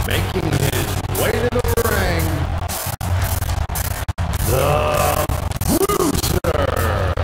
Making his way to the ring, the Bruiser.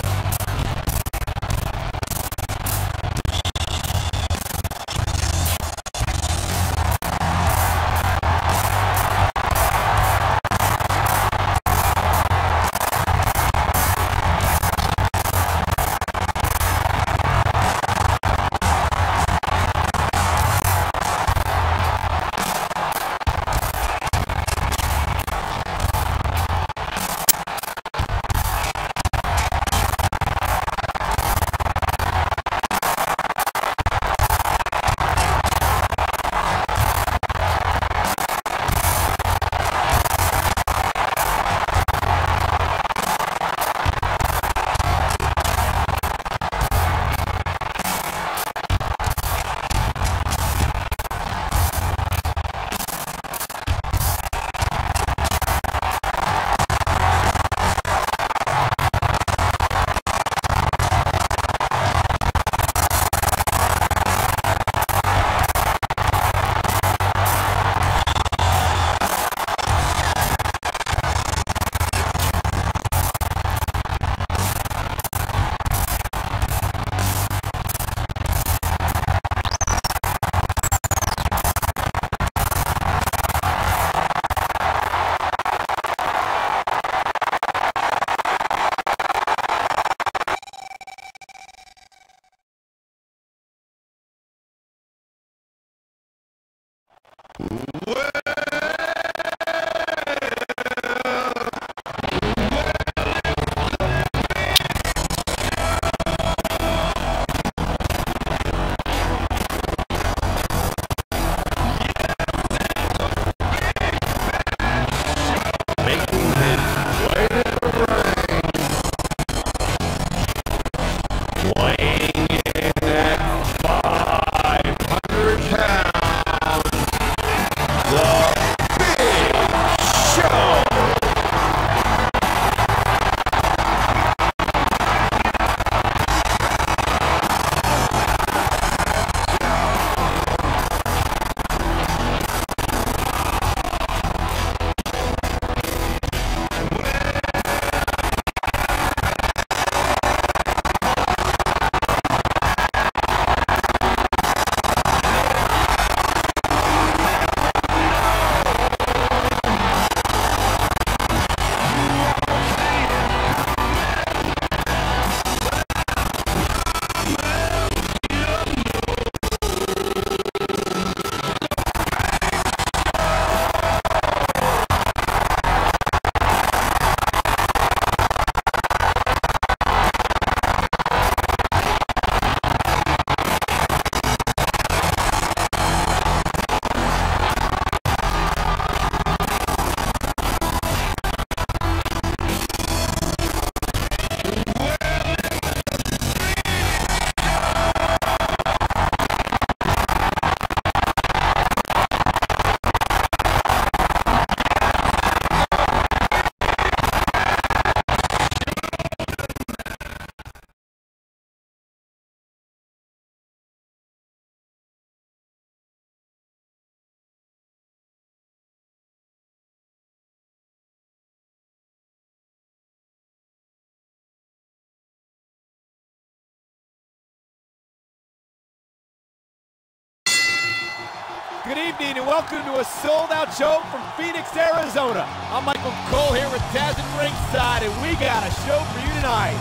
Good evening and welcome to a sold-out show from Phoenix, Arizona. I'm Michael Cole here with Taz at ringside, and we got a show for you tonight.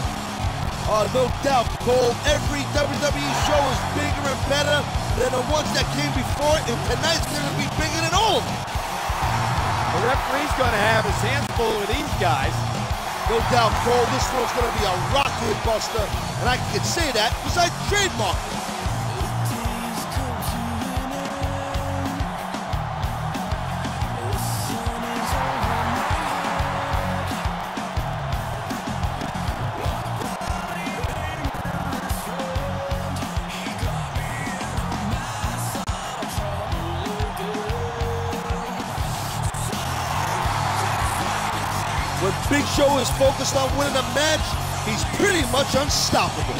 No doubt, Cole. Every WWE show is bigger and better than the ones that came before, and tonight's going to be bigger than all of them. The referee's going to have his hands full with these guys. No doubt, Cole, this one's going to be a rocket buster, and I can say that because I trademarked it. When Big Show is focused on winning a match, he's pretty much unstoppable.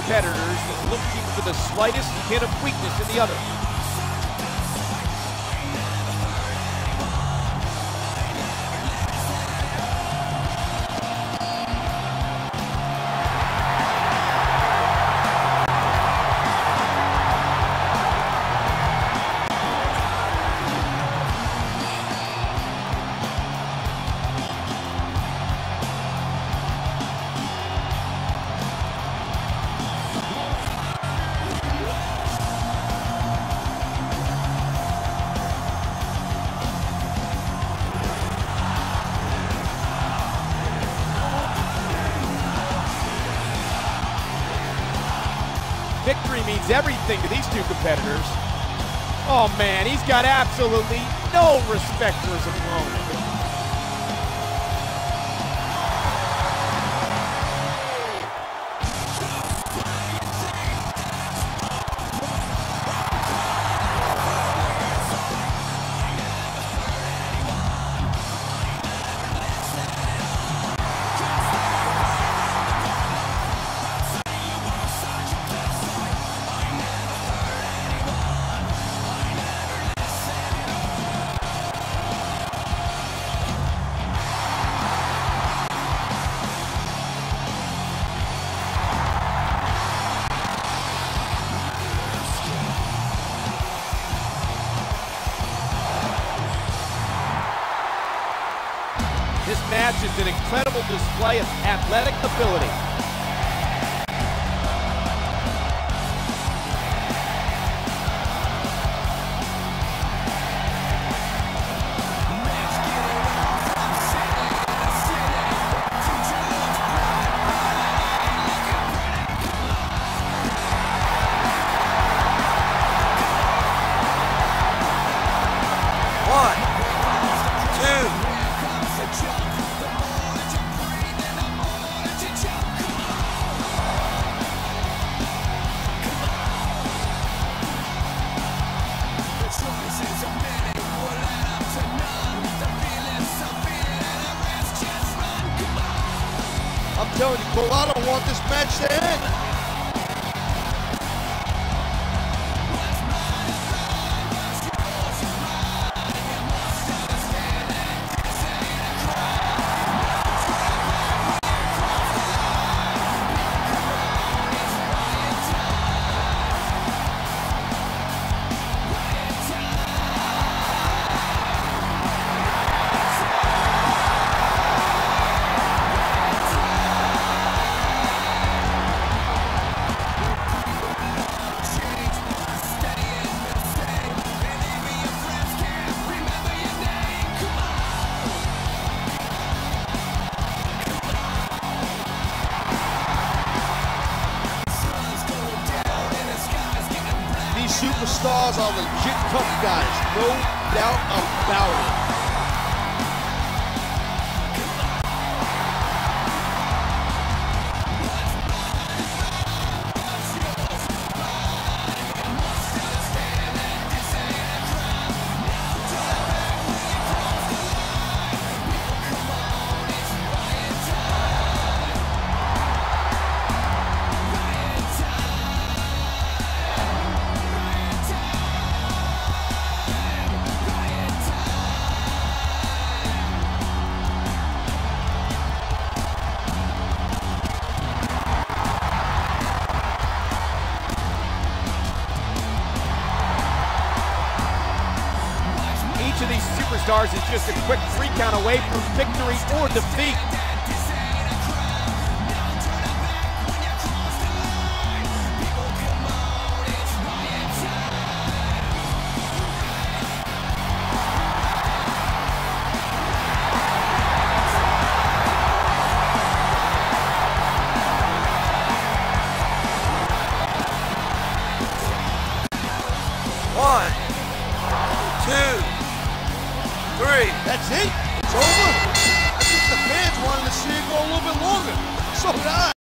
competitors is looking for the slightest hint of weakness in the other. Victory means everything to these two competitors. Oh man, he's got absolutely no respect for his opponent. This match is an incredible display of athletic ability. I'm telling you, Cole, I don't want this match to end. Superstars are legit tough guys, no doubt about it. Each of these superstars is just a quick 3 count away from victory or defeat. One, two, three. That's it? It's over? I think the fans wanted to see it go a little bit longer. So did I.